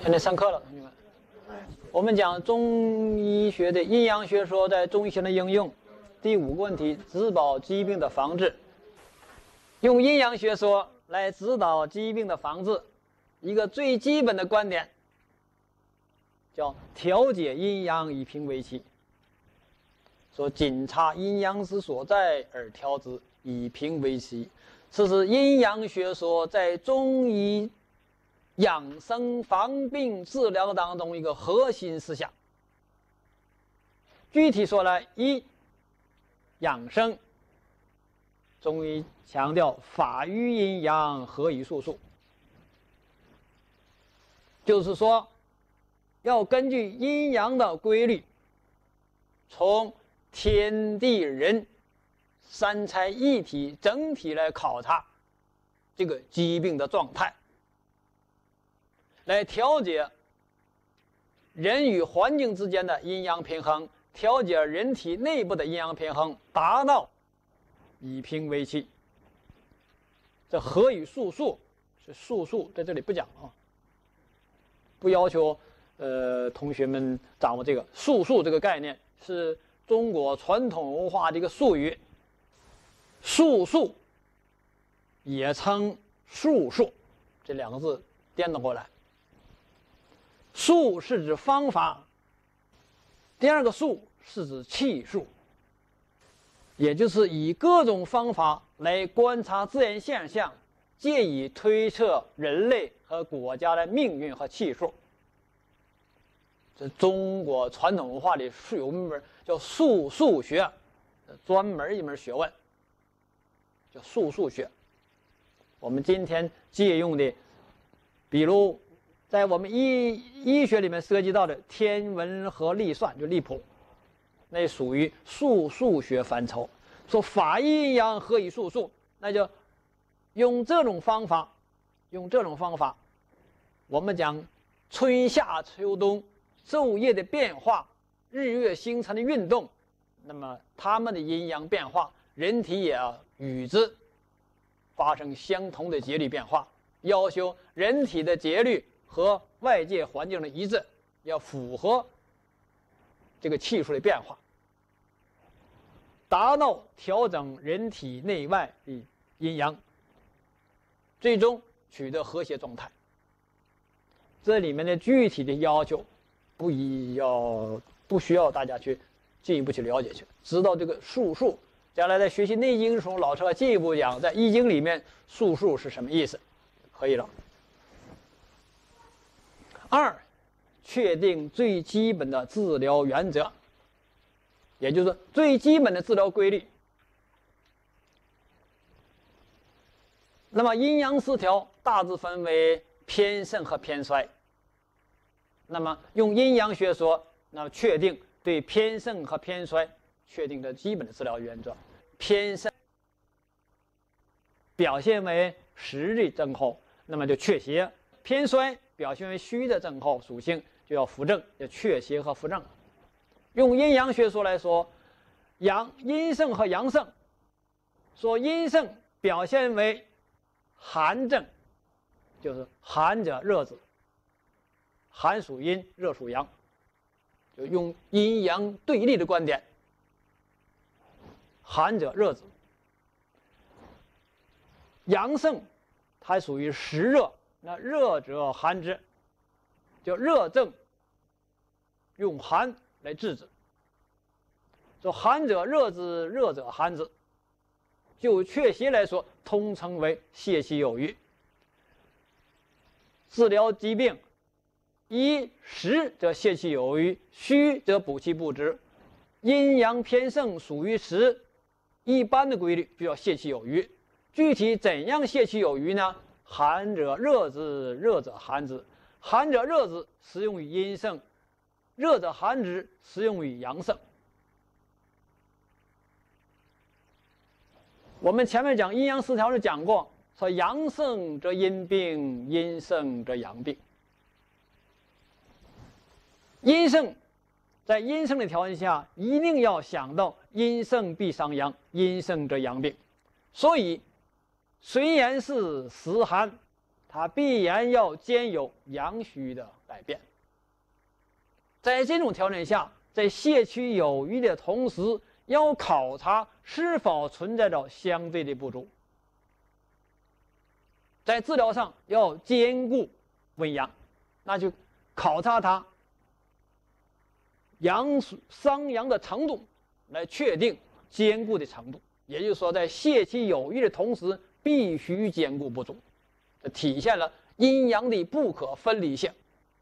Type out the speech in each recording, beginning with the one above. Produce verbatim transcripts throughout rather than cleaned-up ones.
现在上课了，同学们。我们讲中医学的阴阳学说在中医学的应用。第五个问题，指导疾病的防治。用阴阳学说来指导疾病的防治，一个最基本的观点叫调节阴阳以平为气。说谨察阴阳之所在而调之，以平为气。这是阴阳学说在中医养生防病治疗当中一个核心思想。具体说来，一养生，中医强调法于阴阳，合于术数，就是说要根据阴阳的规律，从天地人三才一体整体来考察这个疾病的状态，来调节人与环境之间的阴阳平衡，调节人体内部的阴阳平衡，达到以平为气。这合与术数是术数，在这里不讲啊，不要求呃同学们掌握这个术数这个概念，是中国传统文化的一个术语。术数也称术数，这两个字颠倒过来。术是指方法，第二个术是指气数，也就是以各种方法来观察自然现象，借以推测人类和国家的命运和气数。这中国传统文化里是有一门叫术数学，专门一门学问，叫术数学。我们今天借用的，比如在我们医医学里面涉及到的天文和历算，就历谱，那属于术数学范畴。说法阴阳合于术数，那就用这种方法，用这种方法，我们讲春夏秋冬昼夜的变化，日月星辰的运动，那么它们的阴阳变化，人体也要与之发生相同的节律变化，要求人体的节律和外界环境的一致，要符合这个气数的变化，达到调整人体内外的阴阳，最终取得和谐状态。这里面的具体的要求不一要不需要大家去进一步去了解去，知道这个术数，将来在学习《内经》的时候，老师还进一步讲在《易经》里面术数是什么意思，可以了。二，确定最基本的治疗原则，也就是最基本的治疗规律。那么阴阳失调大致分为偏盛和偏衰。那么用阴阳学说，那么确定对偏盛和偏衰确定的基本的治疗原则。偏盛表现为实的症候，那么就确邪；偏衰表现为虚的症候属性，就要扶正，要确邪和扶正。用阴阳学说来说，阳阴盛和阳盛，说阴盛表现为寒症，就是寒者热子，寒属阴，热属阳，就用阴阳对立的观点，寒者热子。阳盛它属于实热，那热者寒之，就热症用寒来治之。说寒者热之，热者寒之。就确邪来说，通称为泄气有余。治疗疾病，一实则泄气有余，虚则补气不直。阴阳偏盛属于实，一般的规律就要泄气有余。具体怎样泄气有余呢？寒者热之，热者寒之。寒者热之适用于阴盛，热者寒之适用于阳盛。我们前面讲阴阳失调时讲过，说阳盛则阴病，阴盛则阳病。阴盛在阴盛的条件下，一定要想到阴盛必伤阳，阴盛则阳病。所以虽然是实寒，它必然要兼有阳虚的概改变。在这种条件下，在摄取有余的同时，要考察是否存在着相对的不足。在治疗上要兼顾温阳，那就考察它阳伤阳的程度，来确定兼顾的程度。也就是说，在摄取有余的同时，必须兼顾不足，这体现了阴阳的不可分离性。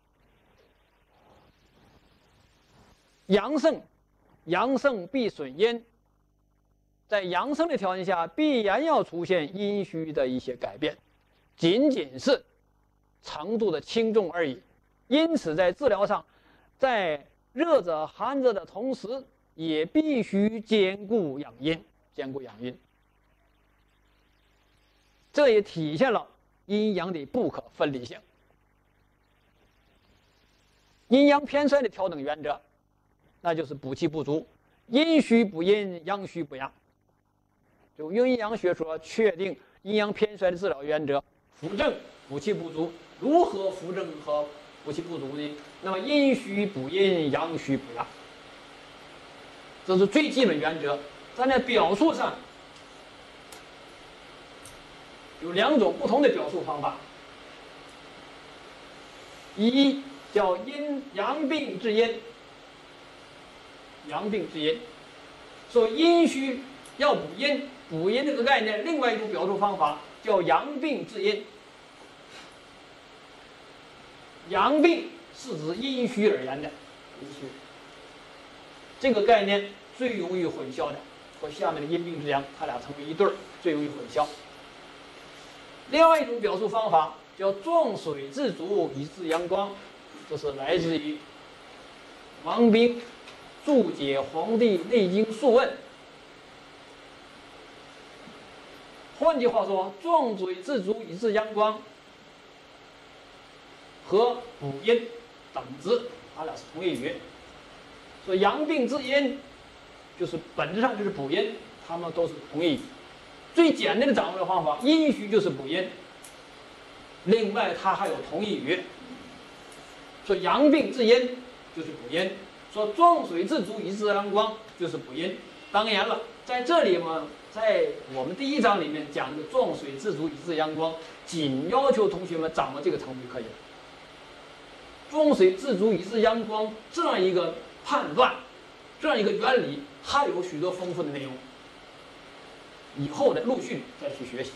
阳盛，阳盛必损阴，在阳盛的条件下，必然要出现阴虚的一些改变，仅仅是程度的轻重而已。因此，在治疗上，在热者寒者的同时，也必须兼顾养阴，兼顾养阴。这也体现了阴阳的不可分离性。阴阳偏衰的调整原则，那就是补气不足，阴虚不阴，阳虚不阳。就用阴阳学说确定阴阳偏衰的治疗原则：扶正、补气不足。如何扶正和补气不足呢？那么阴虚补阴，阳虚补阳，这是最基本原则。在那表述上，有两种不同的表述方法。一叫阴阳病治阴，阳病治阴，说阴虚要补阴，补阴这个概念，另外一种表述方法叫阳病治阴。阳病是指阴虚而言的，阴虚这个概念最容易混淆的，和下面的阴病之阳，它俩成为一对儿，最容易混淆。另外一种表述方法叫壮水自足以致阳光，这是来自于王冰注解《黄帝内经素问》。换句话说，壮水自足以致阳光和补阴等值，它俩是同义语。说阳病治阴，就是本质上就是补阴，它们都是同义语。最简单的掌握的方法，阴虚就是补阴。另外，它还有同义语。说阳病治阴就是补阴，说壮水自足以致阳光就是补阴。当然了，在这里嘛，在我们第一章里面讲的壮水自足以致阳光，仅要求同学们掌握这个程度就可以了。壮水自足以致阳光这样一个判断，这样一个原理，还有许多丰富的内容。以后的陆续再去学习。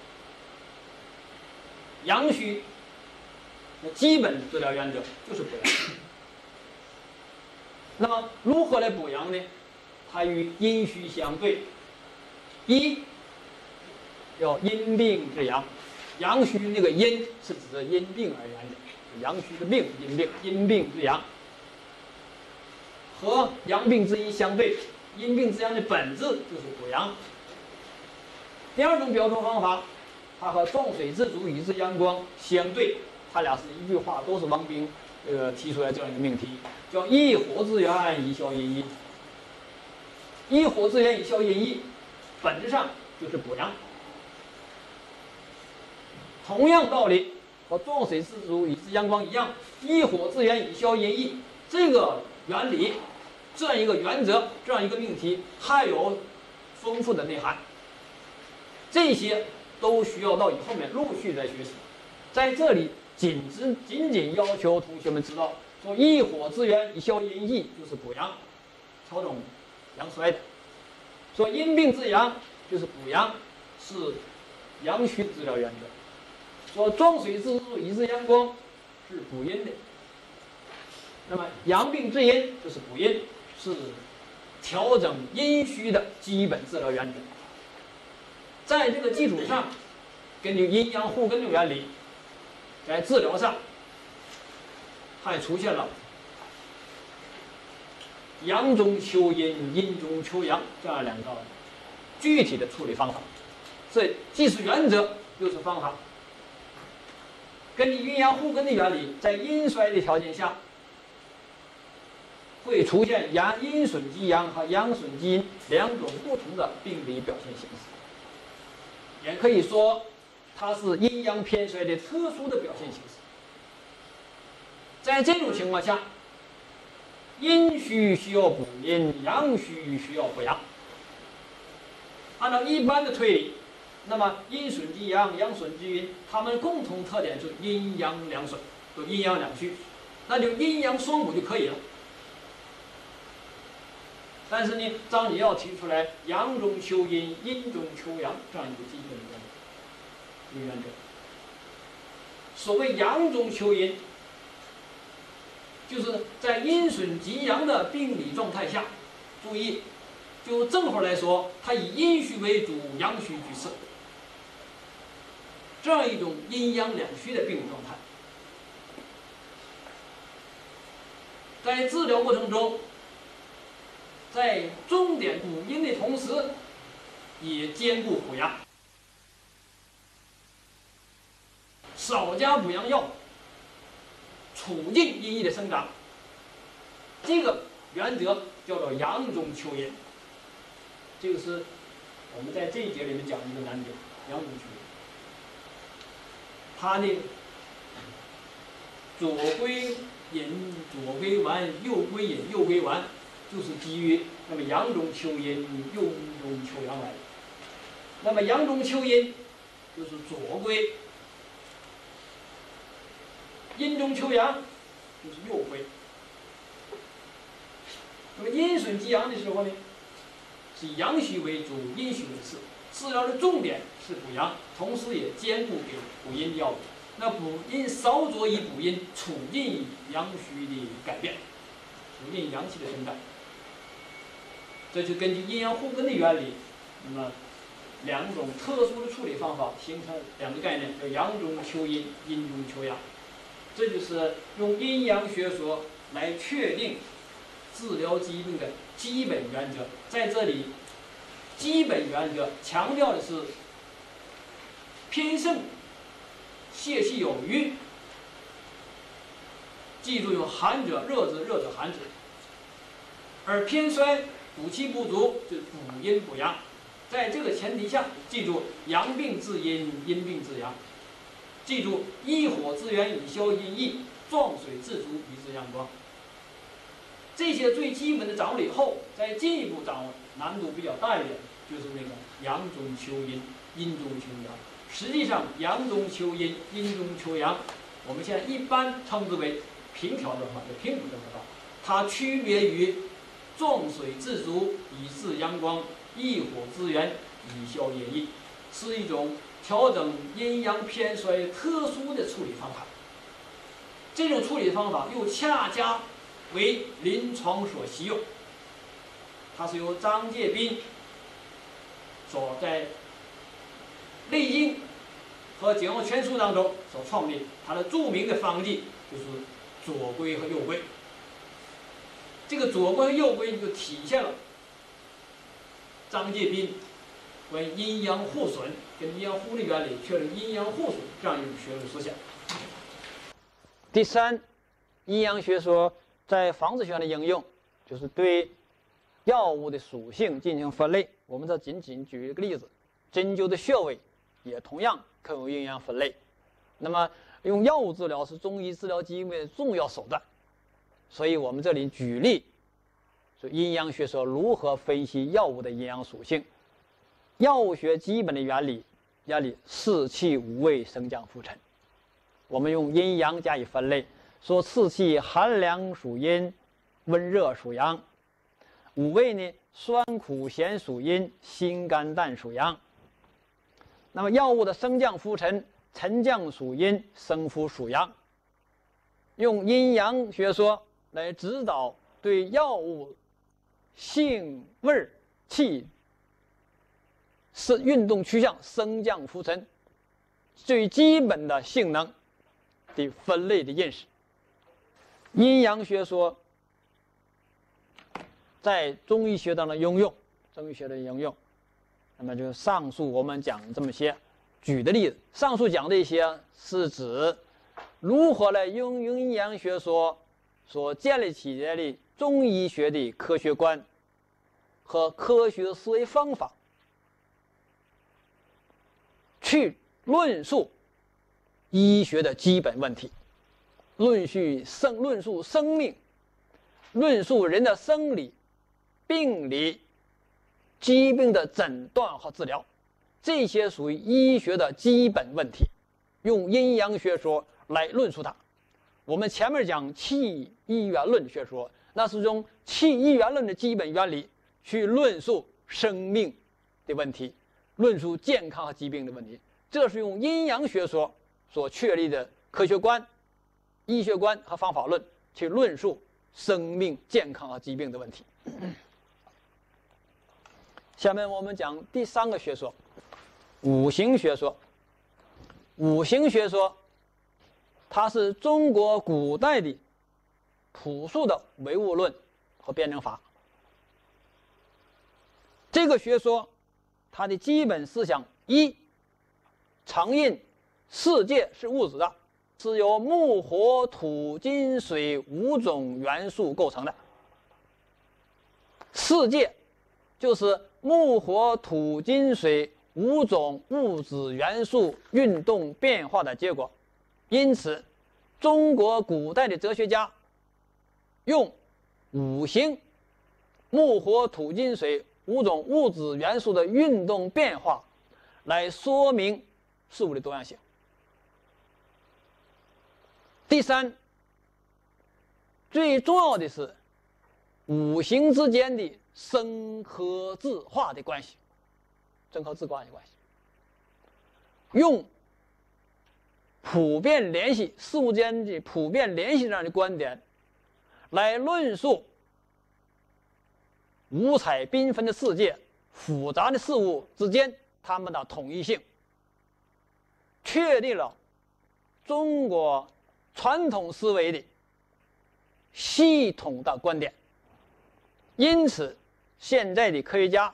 阳虚，那基本治疗原则就是补阳。那么如何来补阳呢？它与阴虚相对。一要阴病治阳，阳虚那个阴是指因病而言的，阳虚的病阴病，阴病治阳，和阳病治阴相对。阴病治阳的本质就是补阳。第二种表述方法，它和壮水自足以致阳光相对，它俩是一句话，都是王冰呃提出来这样一个命题，叫一火之源以消阴翳。一火之源以消阴翳，本质上就是补阳。同样道理，和壮水自足以致阳光一样，一火之源以消阴翳这个原理，这样一个原则，这样一个命题，还有丰富的内涵。这些都需要到以后面陆续再学习，在这里仅只仅仅要求同学们知道，说一火之源以消阴翳就是补阳，调整阳衰的；说阴病治阳就是补阳，是阳虚治疗原则；说壮水自足以致阳光是补阴的。那么阳病治阴就是补阴，是调整阴虚的基本治疗原则。在这个基础上，根据阴阳互根的原理，在治疗上还出现了阳中求阴、阴中求阳这样两个具体的处理方法。这既是原则，又是方法。根据阴阳互根的原理，在阴衰的条件下，会出现阳阴损及阳和阳损及阴两种不同的病理表现形式。也可以说，它是阴阳偏衰的特殊的表现形式。 在这种情况下，阴虚需要补阴，阳虚需要补阳。按照一般的推理，那么阴损及阳，阳损及阴，它们共同特点是阴阳两损，就阴阳两虚，那就阴阳双补就可以了。但是呢，张礼要提出来阳中求阴，阴中求阳这样一个基本的一个原则。所谓阳中求阴，就是在阴损及阳的病理状态下，注意，就正好来说，它以阴虚为主，阳虚居次，这样一种阴阳两虚的病理状态。在治疗过程中，在重点补阴的同时，也兼顾补阳，少加补阳药，促进阴液的生长。这个原则叫做阳中求阴。这个是我们在这一节里面讲的一个难点，阳中求阴。它的左归阴，左归丸；右归阴，右归丸，就是基于那么阳中求阴，右中求阳来的。那么阳中求阴就是左归，阴中求阳就是右归。那么阴损及阳的时候呢，是以阳虚为主，阴虚为次。治疗的重点是补阳，同时也兼顾给补阴药物。那补阴稍佐以补阴，促进阳虚的改变，促进阳气的生长。这就根据阴阳互根的原理，那么两种特殊的处理方法形成两个概念，叫阳中求阴，阴中求阳。这就是用阴阳学说来确定治疗疾病的基本原则。在这里，基本原则强调的是偏盛泄气有余，记住用寒者热之，热者寒之；而偏衰补气不足，就是补阴补阳。在这个前提下，记住阳病治阴，阴病治阳。记住一火之源以消阴翳，壮水自足以治阳光。这些最基本的掌握了以后，再进一步掌握难度比较大一点，就是那个阳中求阴，阴中求阳。实际上，阳中求阴，阴中求阳，我们现在一般称之为平调的法，就平补的法。它区别于壮水自足以治阳光，一火之源以消阴翳，是一种调整阴阳偏衰特殊的处理方法。这种处理方法又恰恰为临床所习用。它是由张介宾所在《内经》和《简要全书》当中所创立，它的著名的方剂就是左归和右归。这个左归和右归就体现了张介宾关于阴阳互损跟阴阳互利原理确认阴阳互损这样一种学术思想。 第三，阴阳学说在方子学上的应用，就是对药物的属性进行分类。我们这仅仅举一个例子，针灸的穴位也同样可用阴阳分类。那么用药物治疗是中医治疗疾病的重要手段，所以我们这里举例，说阴阳学说如何分析药物的阴阳属性。药物学基本的原理，原理四气五味升降浮沉。我们用阴阳加以分类，说四气寒凉属阴，温热属阳；五味呢，酸苦咸属阴，辛甘淡属阳。那么药物的升降浮沉，沉降属阴，升浮属阳。用阴阳学说来指导对药物性、味、气是运动趋向升降浮沉最基本的性能的分类的认识。阴阳学说在中医学当中应用，中医学的应用，那么就上述我们讲这么些举的例子，上述讲这些是指如何来用阴阳学说所建立起来的中医学的科学观和科学思维方法，去论述医学的基本问题。 论述生论述生命，论述人的生理、病理、疾病的诊断和治疗，这些属于医学的基本问题，用阴阳学说来论述它。我们前面讲气一元论学说，那是用气一元论的基本原理去论述生命的问题，论述健康和疾病的问题。这是用阴阳学说所确立的科学观、医学观和方法论去论述生命、健康和疾病的问题。下面我们讲第三个学说，五行学说。五行学说，它是中国古代的朴素的唯物论和辩证法。这个学说，它的基本思想一，承认世界是物质的，是由木、火、土、金、水五种元素构成的。世界就是木、火、土、金、水五种物质元素运动变化的结果。因此，中国古代的哲学家用五行、木、火、土、金、水五种物质元素的运动变化来说明事物的多样性。第三，最重要的是五行之间的生和质化的关系，生和质化的关系，用普遍联系事物间的普遍联系这样的观点来论述五彩缤纷的世界、复杂的事物之间它们的统一性，确立了中国传统思维的系统的观点。因此，现在的科学家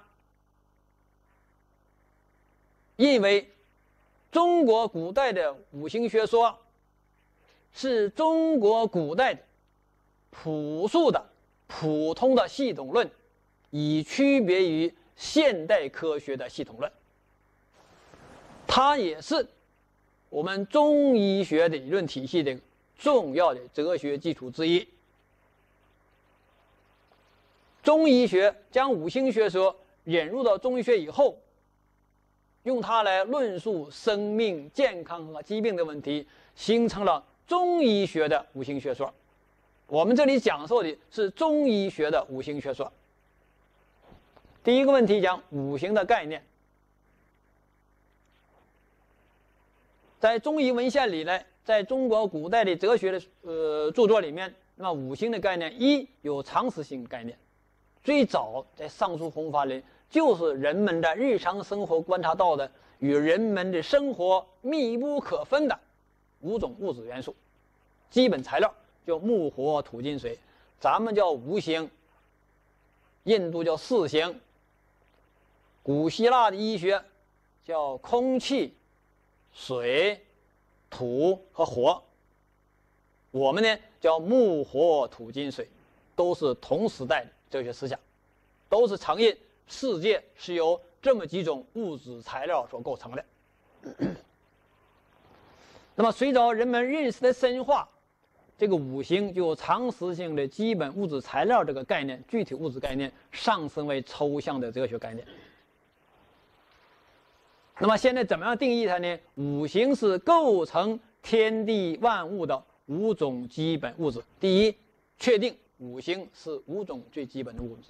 认为中国古代的五行学说是中国古代的朴素的普通的系统论，以区别于现代科学的系统论。它也是我们中医学的理论体系的重要的哲学基础之一。中医学将五行学说引入到中医学以后，用它来论述生命、健康和疾病的问题，形成了中医学的五行学说。我们这里讲授的是中医学的五行学说。第一个问题讲五行的概念。在中医文献里呢，在中国古代的哲学的呃著作里面，那么五行的概念一有常识性概念，最早在上述弘法里就是人们的日常生活观察到的与人们的生活密不可分的五种物质元素，基本材料叫木、火、土、金、水，咱们叫五行，印度叫四行，古希腊的医学叫空气、水、土和火，我们呢叫木、火、土、金、水，都是同时代的哲学思想，都是承认世界是由这么几种物质材料所构成的。那么随着人们认识的深化，这个五行就常识性的基本物质材料这个概念，具体物质概念上升为抽象的哲学概念。那么现在怎么样定义它呢？五行是构成天地万物的五种基本物质。第一，确定五行是五种最基本的物质，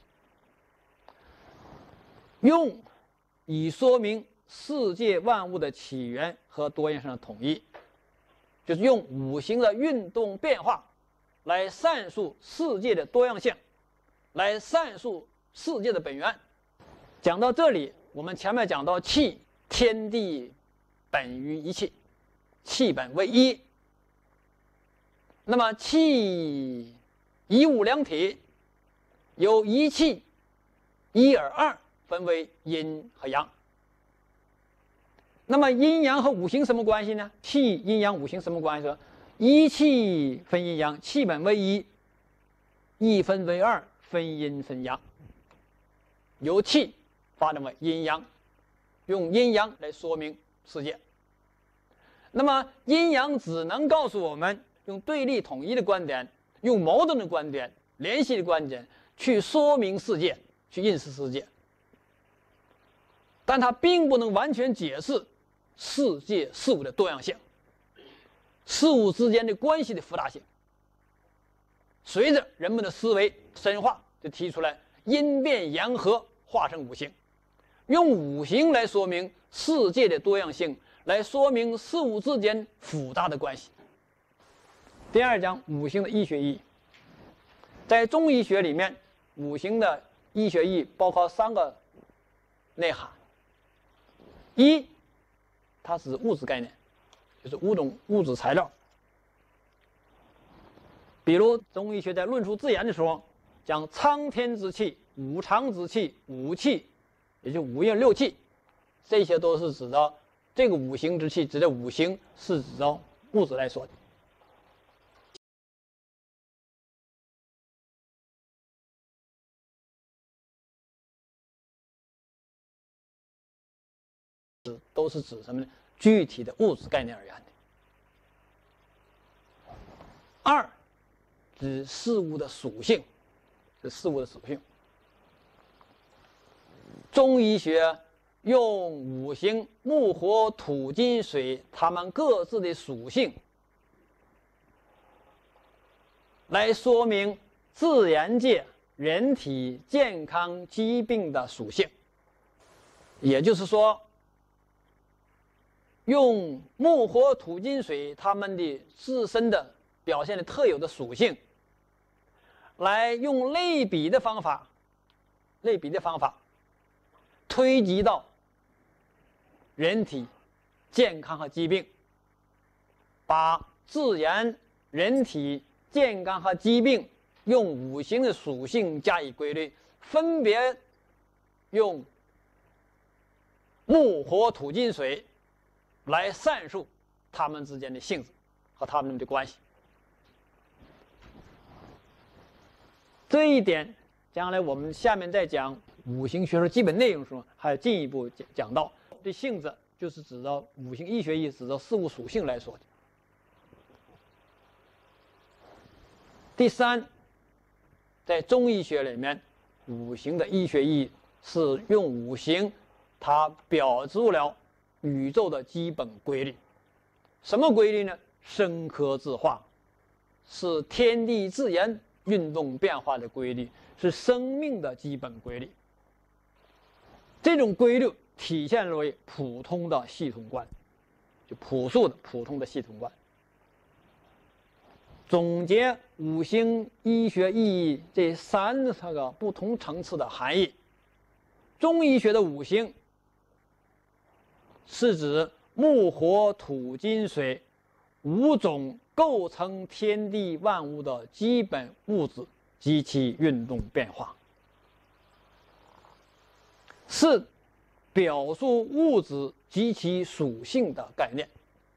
用以说明世界万物的起源和多样性的统一，就是用五行的运动变化来阐述世界的多样性，来阐述世界的本源。讲到这里，我们前面讲到气，天地本于一气，气本为一。那么气一物两体，由一气一而二分为阴和阳。那么阴阳和五行什么关系呢？气阴阳五行什么关系？一气分阴阳，气本为一，一分为二，分阴分阳，由气发展为阴阳，用阴阳来说明世界。那么阴阳只能告诉我们用对立统一的观点，用矛盾的观点、联系的观点去说明世界，去认识世界。但它并不能完全解释世界事物的多样性，事物之间的关系的复杂性。随着人们的思维深化，就提出来因变阳合化成五行，用五行来说明世界的多样性，来说明事物之间复杂的关系。第二讲五行的医学意义。在中医学里面，五行的医学意义包括三个内涵。一，它是物质概念，就是五种物质材料。比如中医学在论述自然的时候，讲苍天之气、五常之气、五气，也就五运六气，这些都是指的这个五行之气，指的五行是指的物质来说的。都是指什么呢？具体的物质概念而言的。二，指事物的属性，是事物的属性。中医学用五行木火土金水它们各自的属性，来说明自然界人体健康疾病的属性。也就是说，用木火土金水它们的自身的表现的特有的属性，来用类比的方法，类比的方法推及到人体健康和疾病，把自然人体健康和疾病用五行的属性加以归类，分别用木火土金水来阐述它们之间的性质和它们的关系。这一点将来我们下面再讲五行学说基本内容的时候，还有进一步讲讲到。这性质就是指的五行医学意，指的事物属性来说的。第三，在中医学里面，五行的医学意义是用五行，它表出了宇宙的基本规律。什么规律呢？生克制化，是天地自然运动变化的规律，是生命的基本规律。这种规律体现为普通的系统观，就朴素的普通的系统观。总结五行医学意义这三个不同层次的含义，中医学的五行是指木火土金水五种构成天地万物的基本物质及其运动变化，是表述物质及其属性的概念。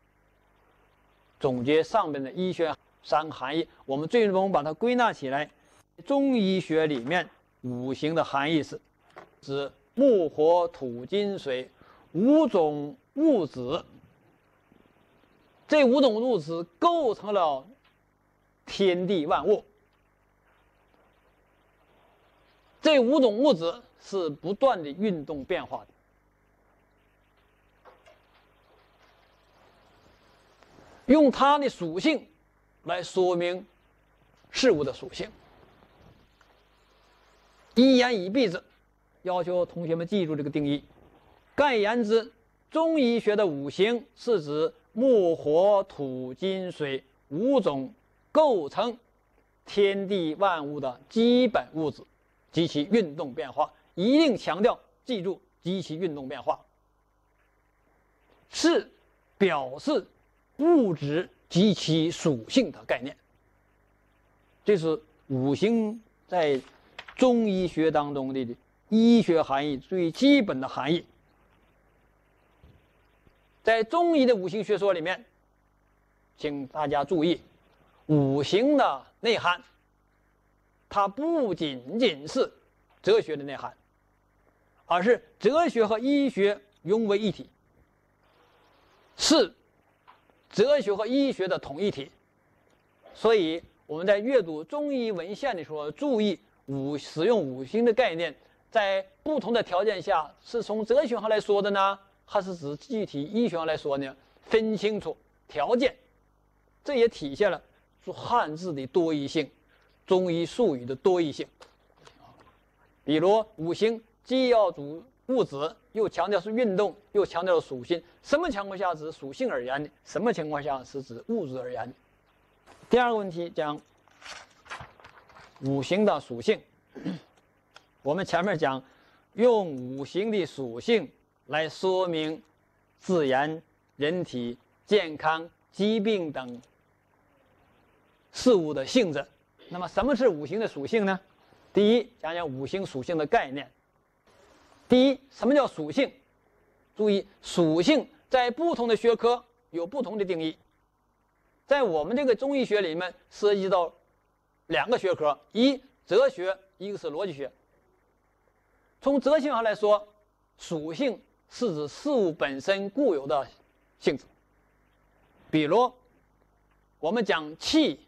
总结上面的医学三个含义，我们最终把它归纳起来。中医学里面五行的含义是指木火土金水五种物质，这五种物质构成了天地万物。这五种物质是不断的运动变化的。用它的属性来说明事物的属性。一言以蔽之，要求同学们记住这个定义。概言之，中医学的五行是指木火土金水五种构成天地万物的基本物质及其运动变化，一定强调记住及其运动变化，是表示物质及其属性的概念。这是五行在中医学当中的医学含义最基本的含义。在中医的五行学说里面，请大家注意，五行的内涵它不仅仅是哲学的内涵，而是哲学和医学融为一体，是哲学和医学的统一体， 所以我们在阅读中医文献的时候，注意五使用五行的概念，在不同的条件下，是从哲学上来说的呢，还是指具体医学上来说呢？分清楚条件，这也体现了汉字的多义性，中医术语的多义性。比如五行既要主物质，又强调是运动，又强调属性。什么情况下指属性而言的？什么情况下是指物质而言的？第二个问题讲五行的属性。我们前面讲用五行的属性来说明自然、人体健康、疾病等事物的性质。那么什么是五行的属性呢？第一，讲讲五行属性的概念。第一，什么叫属性？注意，属性在不同的学科有不同的定义。在我们这个中医学里面涉及到两个学科，一哲学，一个是逻辑学。从哲学上来说，属性是指事物本身固有的性质。比如我们讲气，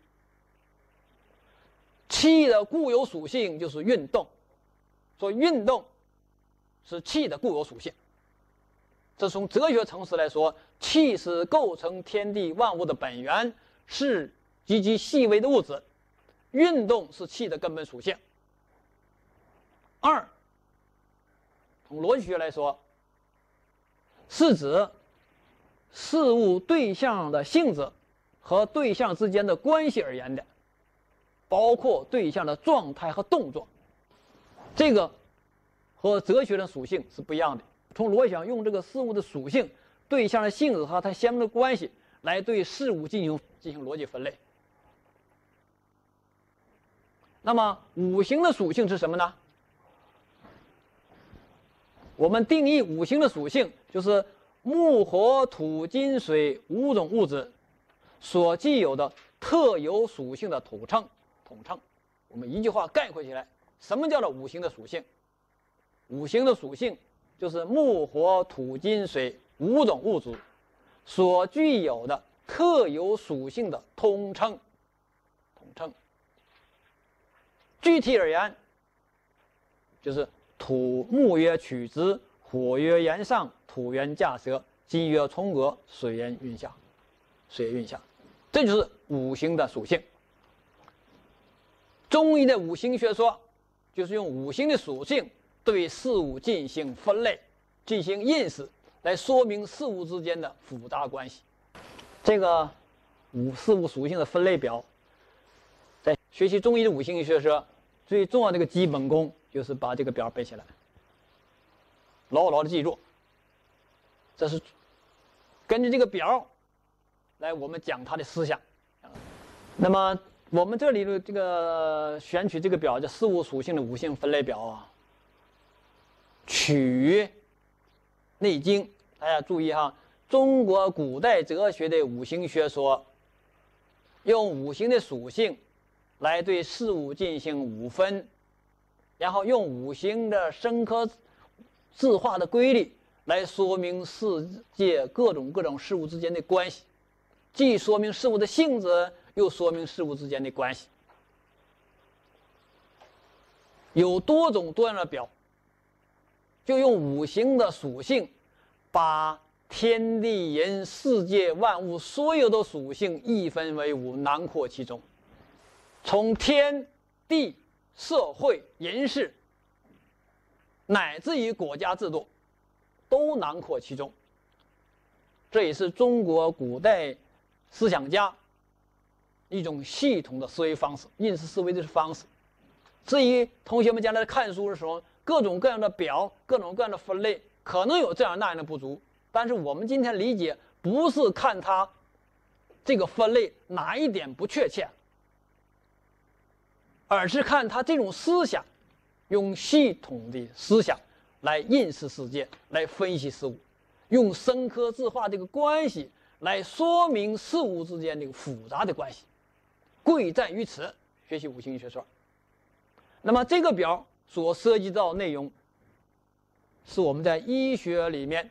气的固有属性就是运动，所以运动是气的固有属性。这从哲学层次来说，气是构成天地万物的本源，是极其细微的物质，运动是气的根本属性。二，从逻辑学来说，是指事物对象的性质和对象之间的关系而言的，包括对象的状态和动作。这个和哲学的属性是不一样的。从逻辑上用这个事物的属性、对象的性质和它相应的关系来对事物进行进行逻辑分类。那么五行的属性是什么呢？我们定义五行的属性就是木火土金水五种物质所具有的特有属性的统称。统称，我们一句话概括起来，什么叫做五行的属性？五行的属性就是木火土金水五种物质所具有的特有属性的统称。统称。具体而言，就是土木曰曲直，火曰炎上，土曰架舌，金曰冲膈，水曰运下。水曰运下，这就是五行的属性。中医的五行学说就是用五行的属性对事物进行分类、进行认识，来说明事物之间的复杂关系。这个五事物属性的分类表，在学习中医的五行学说最重要的一个基本功就是把这个表背起来，牢牢的记住。这是根据这个表来我们讲它的思想。那么我们这里的这个选取这个表叫事物属性的五行分类表啊，取于《内经》。大家注意哈，中国古代哲学的五行学说，用五行的属性来对事物进行五分，然后用五行的生科质化的规律来说明世界各种各种事物之间的关系，既说明事物的性质，又说明事物之间的关系。有多种多样的表，就用五行的属性把天地人世界万物所有的属性一分为五，囊括其中。从天地社会人事乃至于国家制度都囊括其中。这也是中国古代思想家一种系统的思维方式，认识思维的方式。至于同学们将来看书的时候，各种各样的表、各种各样的分类，可能有这样那样的不足，但是我们今天理解不是看它这个分类哪一点不确切，而是看它这种思想，用系统的思想来认识世界，来分析事物，用生科质化这个关系来说明事物之间这个复杂的关系，贵在于此。学习五行学说，那么这个表所涉及到内容，是我们在医学里面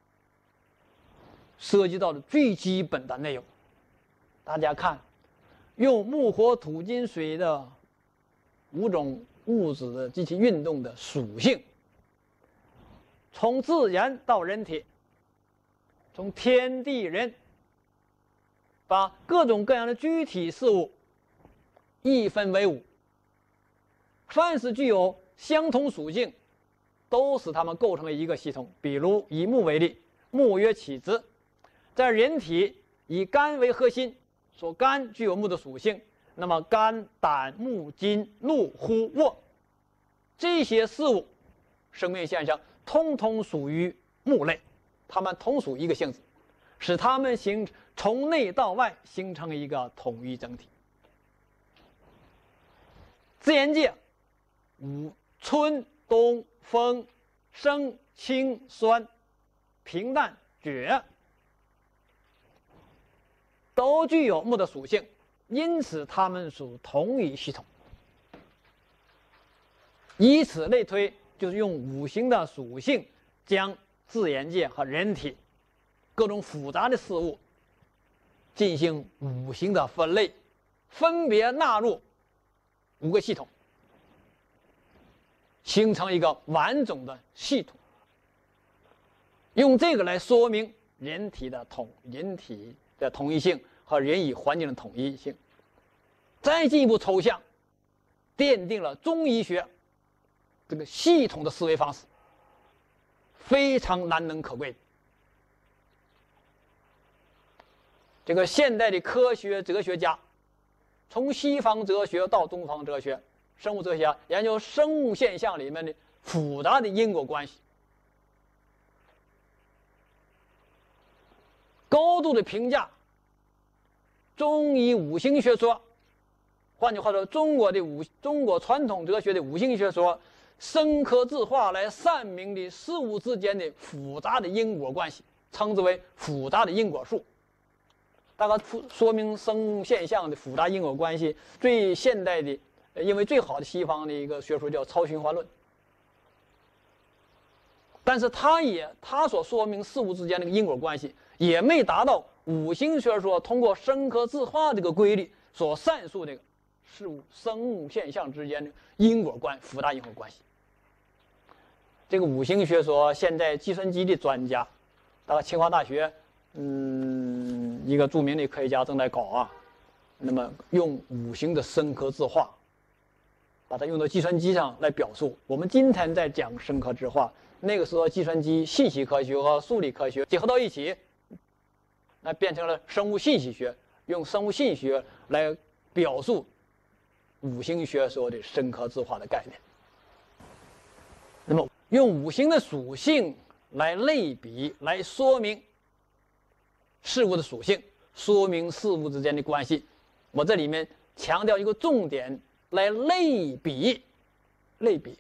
涉及到的最基本的内容。大家看， 用木、火、土、金、水的五种物质的及其运动的属性，从自然到人体，从天地人，把各种各样的具体事物一分为五，凡是具有相同属性，都使它们构成了一个系统。比如以木为例，木曰起子，在人体以肝为核心，说肝具有木的属性，那么肝、胆、木、筋、怒、呼、卧这些事物生命现象通通属于木类，它们同属一个性质，使它们形从内到外形成一个统一整体。自然界五春冬风生清酸平淡绝都具有木的属性，因此它们属同一系统。以此类推，就是用五行的属性将自然界和人体各种复杂的事物进行五行的分类，分别纳入五个系统，形成一个完整的系统。用这个来说明人体的统人体的统一性和人与环境的统一性。再进一步抽象，奠定了中医学这个系统的思维方式，非常难能可贵。这个现代的科学哲学家，从西方哲学到东方哲学，生物哲学家研究生物现象里面的复杂的因果关系，高度的评价中医五行学说。换句话说，中国的五中国传统哲学的五行学说深刻自化来阐明的事物之间的复杂的因果关系，称之为复杂的因果术。大概说明生物现象的复杂因果关系，最现代的，因为最好的西方的一个学说叫超循环论。但是它也它所说明事物之间的因果关系，也没达到五行学说通过生克自化这个规律所阐述这个事物生物现象之间的因果关复杂因果关系。这个五行学说，现在计算机的专家，大概清华大学，嗯，一个著名的科学家正在搞啊。那么用五行的生克自化，把它用到计算机上来表述。我们今天在讲生克自化，那个时候计算机信息科学和数理科学结合到一起，那变成了生物信息学，用生物信息学来表述五行学说的生克自化的概念。那么用五行的属性来类比，来说明事物的属性，说明事物之间的关系。我这里面强调一个重点，来类比，类比，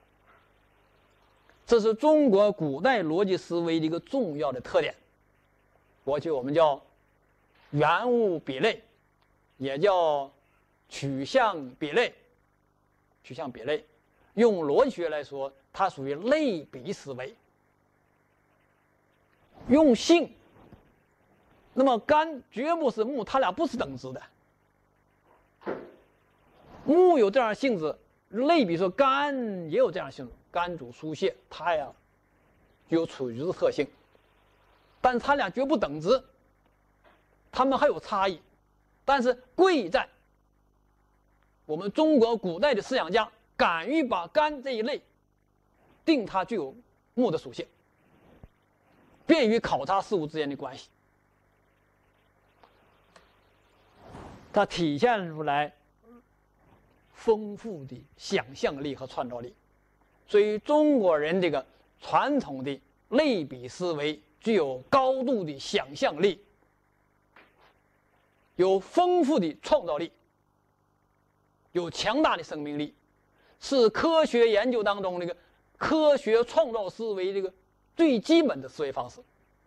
这是中国古代逻辑思维的一个重要的特点。过去我们叫原物比类，也叫取向比类。取向比类，用逻辑学来说，它属于类比思维。用性，那么肝绝不是木，它俩不是等值的。木有这样的性质，类比说肝也有这样的性质，肝主疏泄，它呀具有储局的特性，但是它俩绝不等值，它们还有差异。但是贵在我们中国古代的思想家敢于把肝这一类定它具有木的属性，便于考察事物之间的关系。它体现出来丰富的想象力和创造力，所以中国人这个传统的类比思维具有高度的想象力，有丰富的创造力，有强大的生命力，是科学研究当中这个科学创造思维这个最基本的思维方式。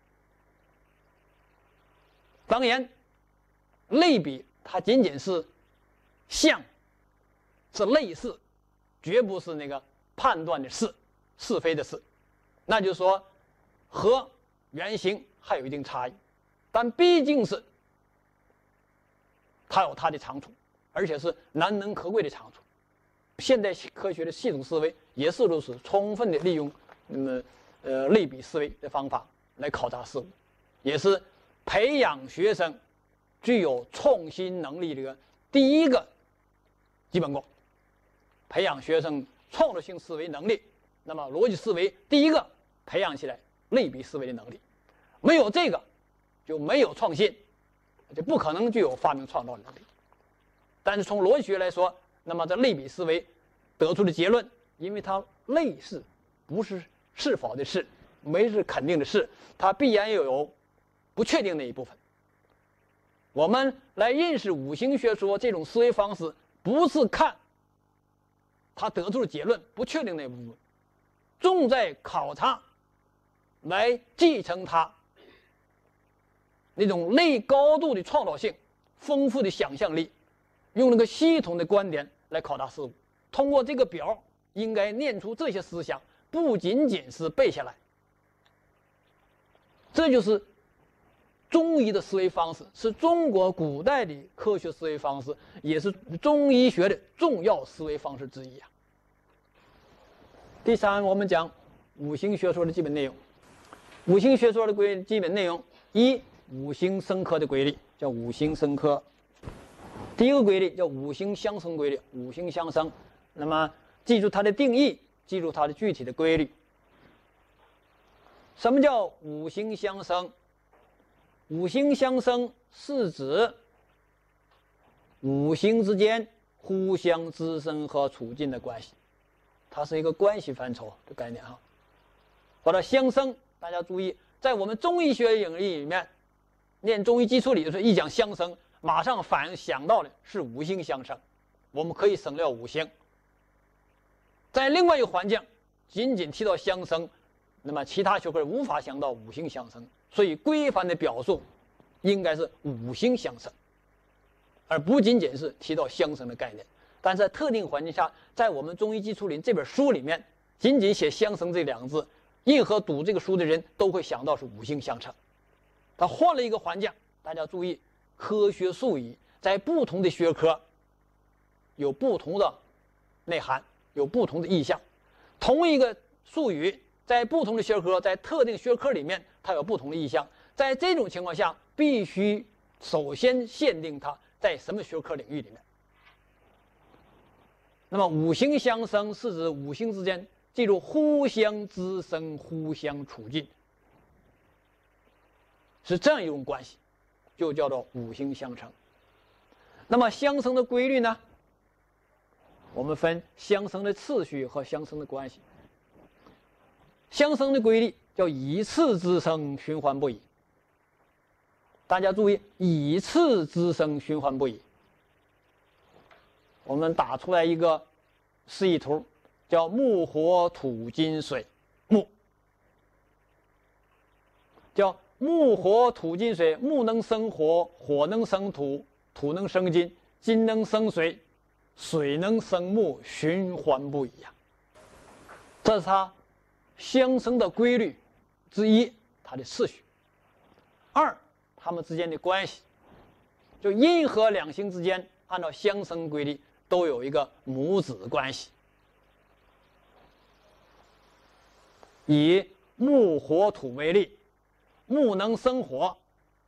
当然，类比它仅仅是像，是类似，绝不是那个判断的是是非的是。那就是说，和原型还有一定差异，但毕竟是它有它的长处，而且是难能可贵的长处。现代科学的系统思维也是如此，充分的利用那么呃类比思维的方法来考察事物，也是培养学生具有创新能力的第一个基本功。培养学生创造性思维能力，那么逻辑思维第一个培养起来类比思维的能力，没有这个就没有创新，就不可能具有发明创造的能力。但是从逻辑学来说，那么这类比思维得出的结论，因为它类似不是是否的是，没是肯定的是，它必然又有不确定的一部分。我们来认识五行学说这种思维方式，不是看他得出的结论不确定那部分，重在考察来继承他那种类高度的创造性、丰富的想象力，用那个系统的观点来考察事物。通过这个表，应该念出这些思想，不仅仅是背下来。这就是中医的思维方式，是中国古代的科学思维方式，也是中医学的重要思维方式之一啊。第三，我们讲五行学说的基本内容。五行学说的规基本内容：一、五行生克的规律，叫五行生克。第一个规律叫五行相生规律，五行相生。那么记住它的定义，记住它的具体的规律。什么叫五行相生？五行相生是指五行之间互相滋生和促进的关系，它是一个关系范畴的概念哈。把它相生，大家注意，在我们中医学领域里面，念中医基础理的时候，一讲相生，马上反应想到的是五行相生，我们可以省略五行。在另外一个环境，仅仅提到相生，那么其他学科无法想到五行相生，所以规范的表述应该是五行相生，而不仅仅是提到相生的概念。但在特定环境下，在我们中医基础理这本书里面，仅仅写相生这两个字，任何读这个书的人都会想到是五行相生。他换了一个环境，大家注意，科学术语在不同的学科有不同的内涵，有不同的意象。同一个术语在不同的学科，在特定学科里面，它有不同的意象。在这种情况下，必须首先限定它在什么学科领域里面。那么五行相生是指五行之间，记住互相滋生、互相促进，是这样一种关系，就叫做五行相生。那么相生的规律呢？我们分相生的次序和相生的关系。相生的规律叫以次滋生，循环不已。大家注意，以次滋生，循环不已。我们打出来一个示意图，叫木火土金水木，叫木火土金水，木能生火，火能生土，土能生金，金能生水，水能生木，循环不已呀。这是它相生的规律之一，它的次序。二，它们之间的关系，就阴和两行之间，按照相生规律都有一个母子关系。以木火土为例，木能生火，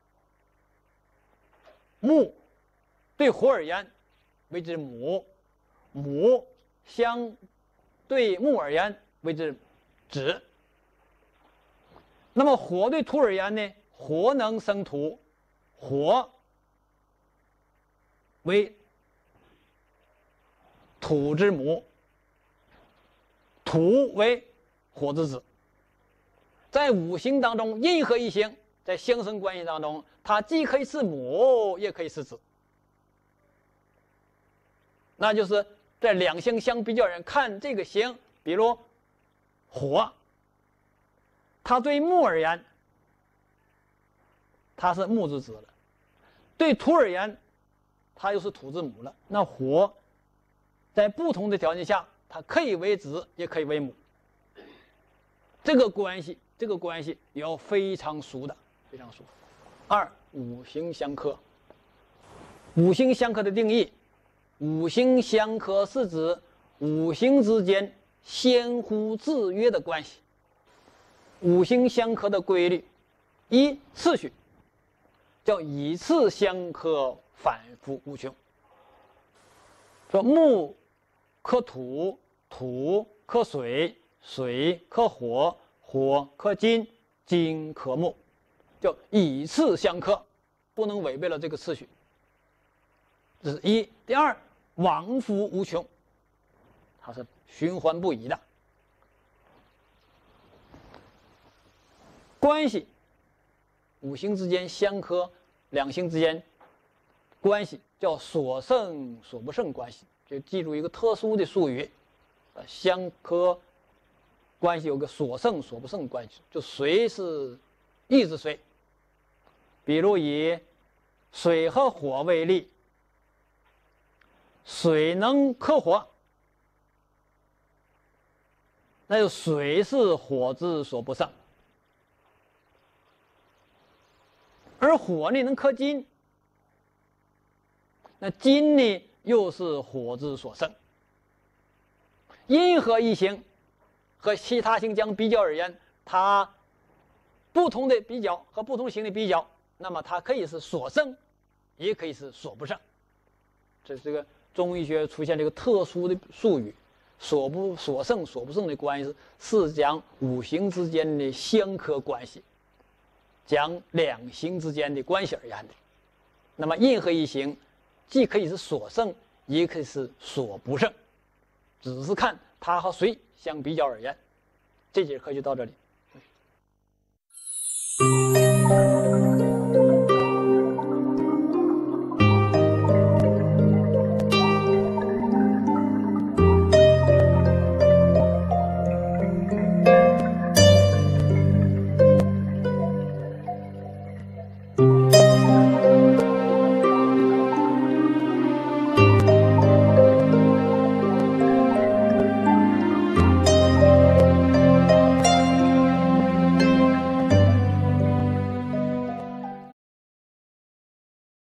木对火而言为之母，母相对木而言为之子。那么火对土而言呢？火能生土，火为土之母，土为火之子。在五行当中，任何一行在相生关系当中，它既可以是母，也可以是子。那就是在两行相比较人看这个行，比如火，它对木而言，它是木之子了；对土而言，它又是土之母了。那火在不同的条件下，它可以为子，也可以为母。这个关系，这个关系也要非常熟的，非常熟。二，五行相克。 五行相克的定义，五行相克是指五行之间相互制约的关系。五行相克的规律，一次序，叫以次相克，反复无穷。说木克土，土克水，水克火，火克金，金克木，叫以次相克，不能违背了这个次序。这是一。第二，往复无穷，它是循环不已的。关系，五行之间相克，两行之间关系叫所胜所不胜关系，就记住一个特殊的术语，呃，相克关系有个所胜所不胜关系，就谁是抑制谁。比如以水和火为例，水能克火，那就水是火之所不胜。而火呢能克金，那金呢又是火之所胜。任何一行和其他行将比较而言，它不同的比较和不同行的比较，那么它可以是所胜，也可以是所不胜。这是这个中医学出现这个特殊的术语，所不所胜所不胜的关系是讲五行之间的相克关系，讲两行之间的关系而言的。那么任何一行既可以是所胜，也可以是所不胜，只是看它和谁相比较而言。这节课就到这里。